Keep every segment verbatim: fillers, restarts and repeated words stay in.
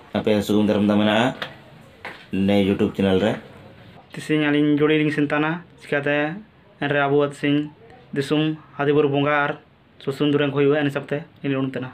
apa sugum daram damana ne YouTube channel re tising alin jodi ring sintana sikate enre abuat sing disum hadibur bongar susun durang koyu ani sabte ini untana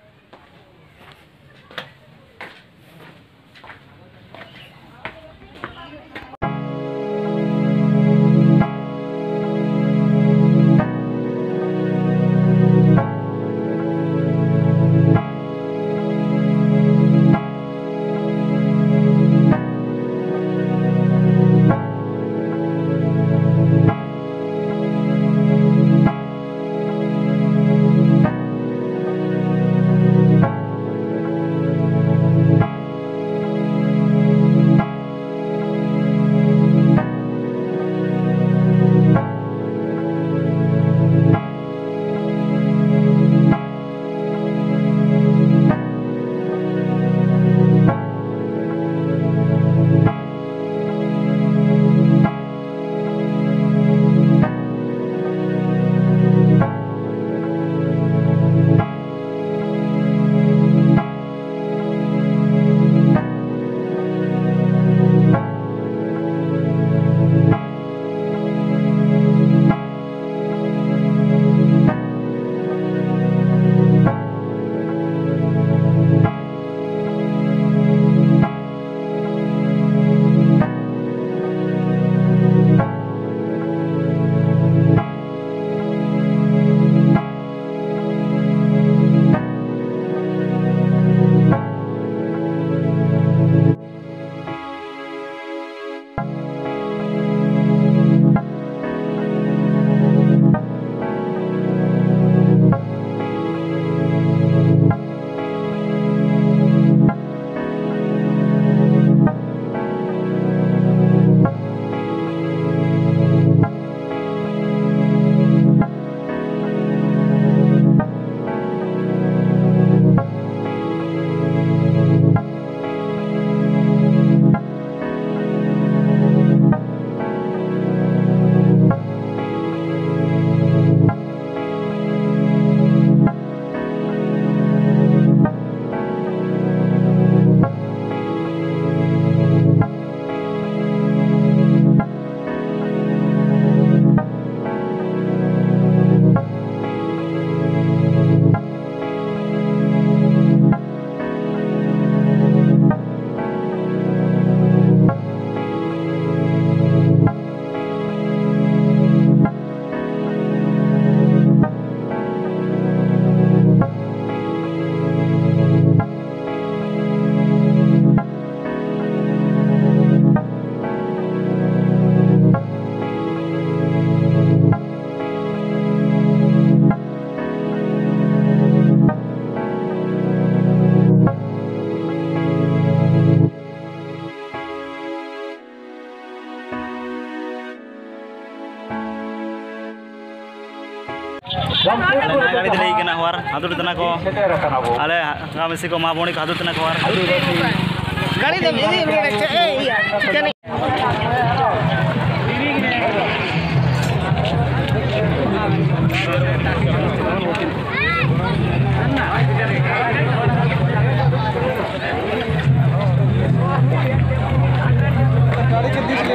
गाड़ी दिले के ना हुआर हादुर तना को आले गाम से को माबोणी का हादुर तना को हुआर गाड़ी दे ये ए गाड़ी के this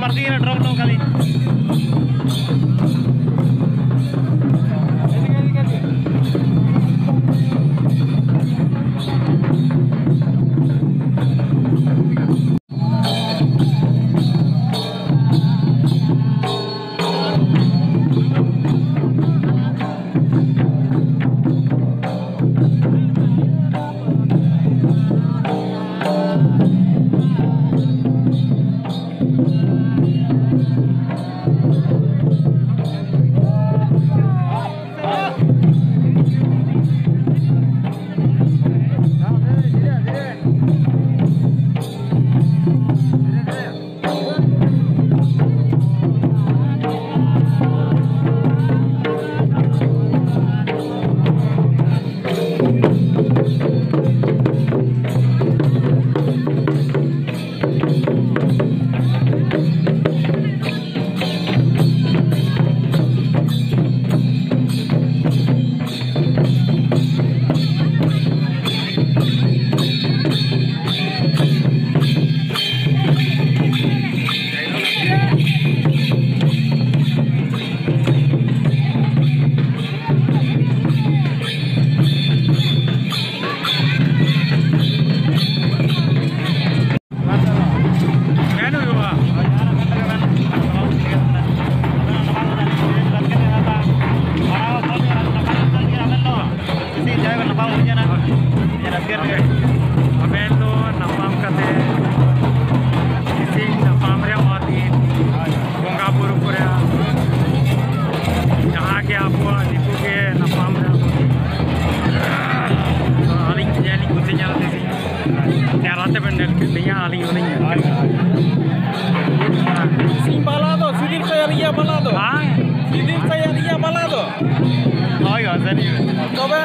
party na drop dong kali. Balado, Sidir saya lihat balado. Ah, Sidir saya lihat balado. oh ya, serius. Coba.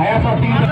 ayasa tinggal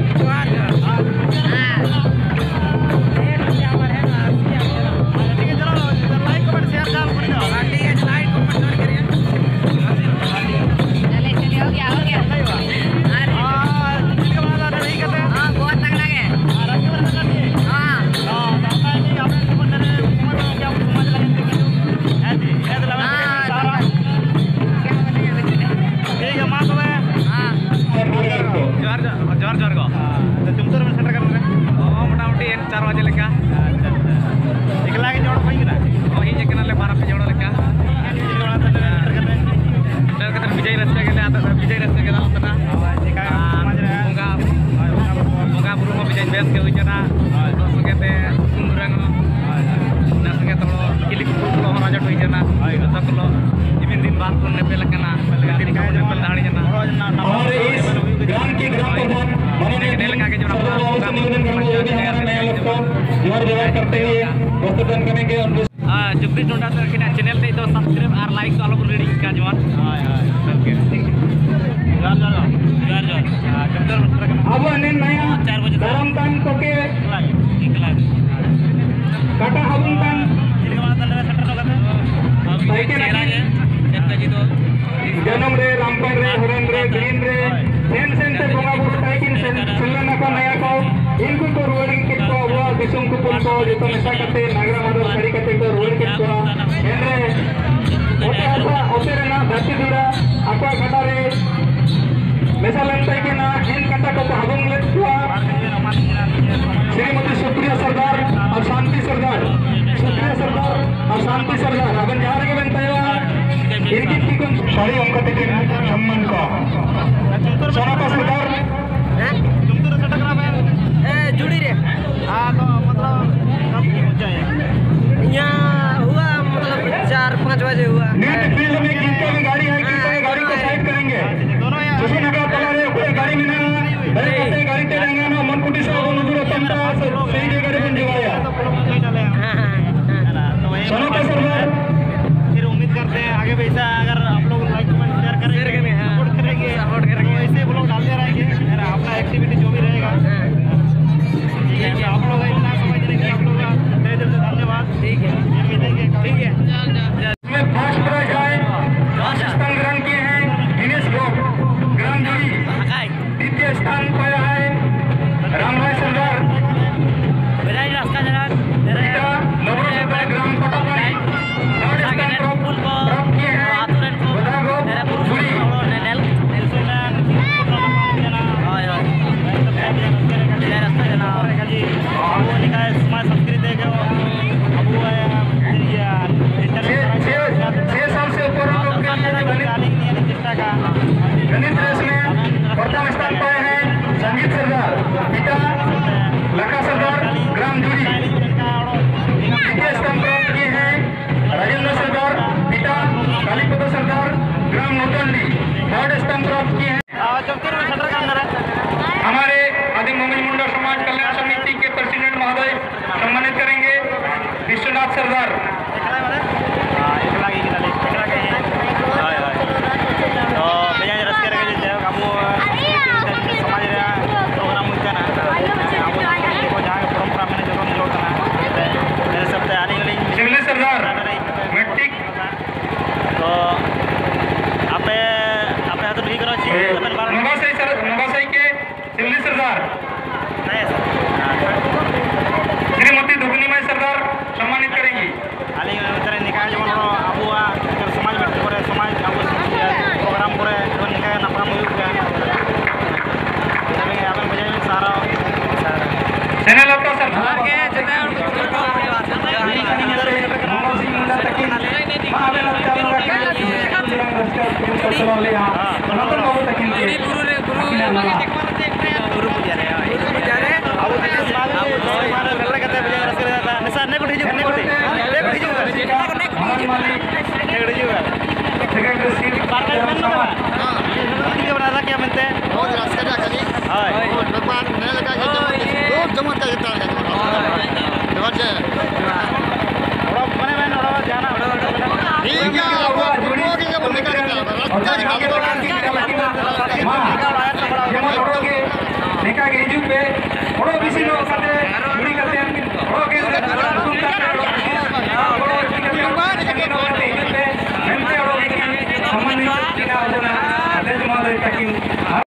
जुब्बी टोटा चैनल ते सब्सक्राइब और लाइक तो आलो रेडी का जवान हाय हाय ओके जोर जोर जोर जोर हां जब्दर अब ने नया चार बजे गरम तन कोके निकला काटा हबुन तन जिलगा तन सेंटर लगता अब चेहरा है एक जी तो जनम रे रामपर रे हरन रे ग्रीन रे सेन सेन से बंगा बुट टाइकिन सेलन को नया को इनको को रोलिंग किट को वो दिसुम को पुल को जो मेसा करते नागरा मादर खड़ी करते को रोलिंग किट को एंड्रे ओटे आसा ओटे रे ना धरती दुरा aqua kata re मेसा लंटाई के ना इन कटा को हबुंग ले को श्रीमती सुप्रिया सरदार और शांति सरदार सुप्रिया सरदार और शांति सरदार अपन जा रहे बनताया इनकी की कौन सारी अंक टिके सम्मान का सोना सरदार तुम तो सेट करा है ए जुड़ी रे हां तो मतलब कब पहुंचा है यहां हुआ मतलब चार पाँच बजे हुआ नेट फील्ड में कितने में गाड़ी है कितने गाड़ी को साइड करेंगे दोनों यार जैसे नगर चला रहे कोई गाड़ी में ना बड़े कहते गाड़ी चलेंगे ना मनकुटी से वो नजर तंता सही जगह पे जिवाया हां हां सोना सरदार फिर उम्मीद करते हैं आगे वैसा अगर आप लोग लाइक कमेंट शेयर करेंगे सपोर्ट करेंगे सपोर्ट करेंगे ऐसे ब्लॉग डालते रहेंगे मेरा अपना एक्टिविटी जो भी रहेगा ठीक है आप लोग इतना समझ रहे कि आप लोग का तहे दिल से धन्यवाद ठीक है ये मिलेंगे ठीक है इसमें फर्स्ट प्राइज है राजस्थान ग्राम के हैं दिनेश गोप ग्राम जोड़ी द्वितीय स्थान पाया है रामभाई सरदार बजाई रास्ता जरा नवरत्न ग्राम पटापानी थर्ड स्थान प्राप्त किए हैं बदागो जोड़ी गणित रेस में प्रथम स्थान पाए हैं संगीत सरदार पिता लखा सरदार ग्राम जूरी द्वितीय स्थान प्राप्त किए हैं राजेंद्र सरदार पिता कालीपद सरदार ग्राम नोटंडी थर्ड स्थान प्राप्त किए हैं हमारे आदि मोमिन मुंडा समाज कल्याण समिति के प्रेसिडेंट महोदय सम्मानित करेंगे विश्वनाथ सरदार सरदार मैट्रिक तो आपे आपे हाथ नहीं करो नवासाई सर नवासाई के सिवली सरदार नहीं सर श्रीमती दुगनीमाई सरदार सम्मानित करेंगी आली तरह निकाय जो अबुआ समाज में करे समाज अबु प्रोग्राम करे तो निकाय नाम हुई गया तबे आपन बजाय में सारा चैनल आपका सर के चैनल निका के हिजू पे बड़ो बिसी लो साथे जुड़ी करते हैं बड़ो के सुनता है बड़ो के नो करते हिजू पे मेंते बड़ो के सम्मान दिना होना अध्यक्ष महोदय तक